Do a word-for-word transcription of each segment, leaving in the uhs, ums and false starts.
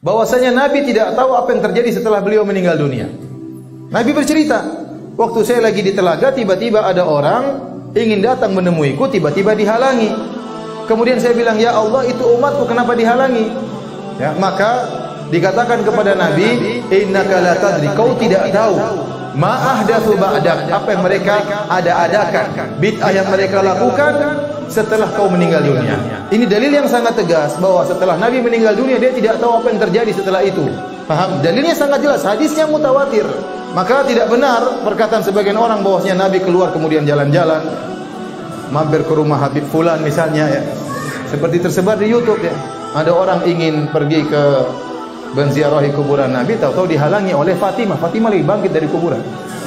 bahwasanya Nabi tidak tahu apa yang terjadi setelah beliau meninggal dunia. Nabi bercerita, waktu saya lagi di telaga, tiba-tiba ada orang ingin datang menemuiku, tiba-tiba dihalangi. Kemudian saya bilang, ya Allah, itu umatku, kenapa dihalangi? Ya, maka dikatakan kepada Nabi, innaka la tadri, kau tidak tahu ma ahdatsu ba'dak, apa yang mereka ada-adakan, bid'ah yang mereka lakukan setelah kau meninggal dunia. Ini dalil yang sangat tegas bahwa setelah Nabi meninggal dunia dia tidak tahu apa yang terjadi setelah itu. Paham? Dalilnya sangat jelas, hadisnya mutawatir. Maka tidak benar perkataan sebagian orang bahwasanya Nabi keluar kemudian jalan-jalan, mampir ke rumah Habib Fulan misalnya ya. Seperti tersebar di YouTube ya. Ada orang ingin pergi ke menziarahi kuburan Nabi, tahu-tahu dihalangi oleh Fatimah. Fatimah lagi bangkit dari kuburan.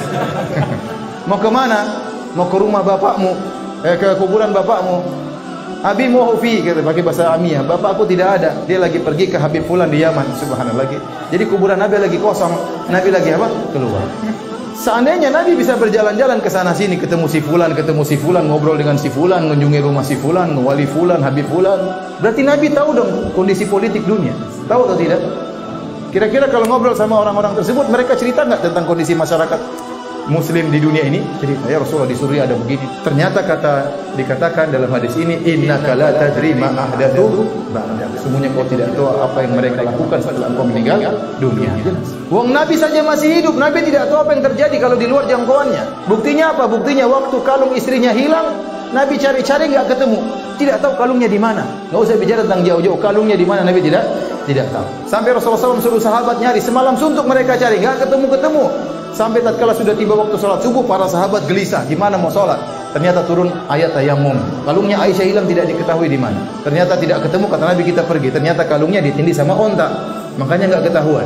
Mau ke mana? Mau ke rumah bapakmu, eh, ke kuburan bapakmu. Abi muhufi, kata pakai bahasa Amiyah. Bapakku tidak ada. Dia lagi pergi ke Habib Fulan di Yaman. Subhanallah. Jadi kuburan Nabi lagi kosong. Nabi lagi apa? Keluar. Seandainya Nabi bisa berjalan-jalan ke sana sini, ketemu si Fulan, ketemu si Fulan, ngobrol dengan si Fulan, mengunjungi rumah si Fulan, wali Fulan, Habib Fulan, berarti Nabi tahu dong kondisi politik dunia. Tahu atau tidak? Kira-kira kalau ngobrol sama orang-orang tersebut, mereka cerita nggak tentang kondisi masyarakat Muslim di dunia ini? Cerita, ya Rasulullah di Suriah ada begini. Ternyata kata dikatakan dalam hadis ini, innaka la tadri ma ahdatsu ba'dak. Sesungguhnya kau tidak tahu apa yang mereka lakukan setelah engkau meninggal dunia. Wong Nabi saja masih hidup, Nabi tidak tahu apa yang terjadi kalau di luar jangkauannya. Buktinya apa? Buktinya waktu kalung istrinya hilang, Nabi cari-cari nggak ketemu. Tidak tahu kalungnya di mana. Nggak usah bicara tentang jauh-jauh, kalungnya di mana Nabi tidak tidak tahu. Sampai Rasulullah shallallahu alaihi wasallam suruh sahabat nyari semalam suntuk, mereka cari nggak ketemu-ketemu. Sampai tatkala sudah tiba waktu sholat subuh, para sahabat gelisah, gimana mau sholat? Ternyata turun ayat tayammum. Kalungnya Aisyah hilang, tidak diketahui di mana. Ternyata tidak ketemu, kata Nabi kita pergi. Ternyata kalungnya ditindih sama onta, makanya nggak ketahuan.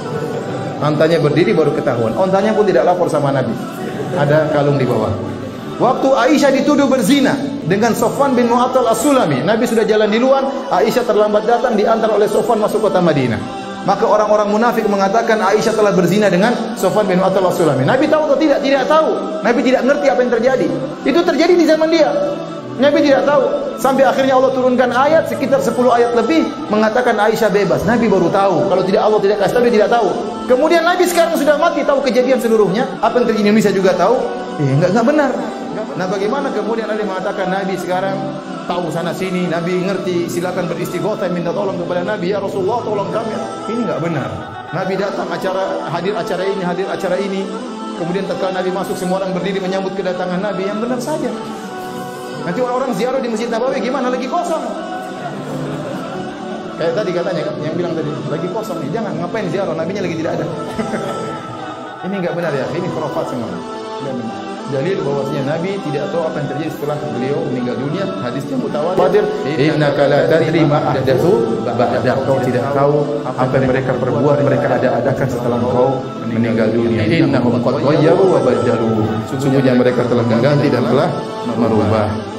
Ontanya berdiri baru ketahuan. Ontanya pun tidak lapor sama Nabi. Ada kalung di bawah. Waktu Aisyah dituduh berzina dengan Sofwan bin Mu'attal As-Sulami, Nabi sudah jalan di luar, Aisyah terlambat datang, diantar oleh Sofwan masuk kota Madinah. Maka orang-orang munafik mengatakan Aisyah telah berzina dengan Sofwan bin Mu'attal As-Sulami. Nabi tahu atau tidak? Tidak tahu. Nabi tidak ngerti apa yang terjadi. Itu terjadi di zaman dia. Nabi tidak tahu. Sampai akhirnya Allah turunkan ayat sekitar sepuluh ayat lebih mengatakan Aisyah bebas. Nabi baru tahu. Kalau tidak Allah tidak kasih tahu, dia tidak tahu. Kemudian Nabi sekarang sudah mati, tahu kejadian seluruhnya. Apa yang terjadi di Indonesia juga tahu. Eh, enggak enggak benar. Nah, bagaimana kemudian ada yang mengatakan Nabi sekarang tahu sana sini, Nabi ngerti, silakan beristighothah minta tolong kepada Nabi, ya Rasulullah tolong kami. Ini enggak benar. Nabi datang acara, hadir acara ini, hadir acara ini. Kemudian tatkala Nabi masuk, semua orang berdiri menyambut kedatangan Nabi. Yang benar saja. Nanti orang-orang ziarah di Masjid Nabawi gimana? Lagi kosong. Kayak tadi katanya, yang bilang tadi, lagi kosong nih. Jangan, ngapain ziarah? Nabinya lagi tidak ada. Ini enggak benar ya. Ini khurafat semua. Enggak benar. Dalil bahwasanya Nabi tidak tahu apa yang terjadi setelah beliau meninggal dunia. Hadisnya mutawatir. Innaka la tadri ma ahdatsu ba'dak. Kau tidak tahu apa yang mereka perbuat, mereka ada-adakan setelah engkau meninggal dunia. Innahum qad ghayyaru wa badalu. Sesungguhnya mereka telah mengganti dan telah merubah.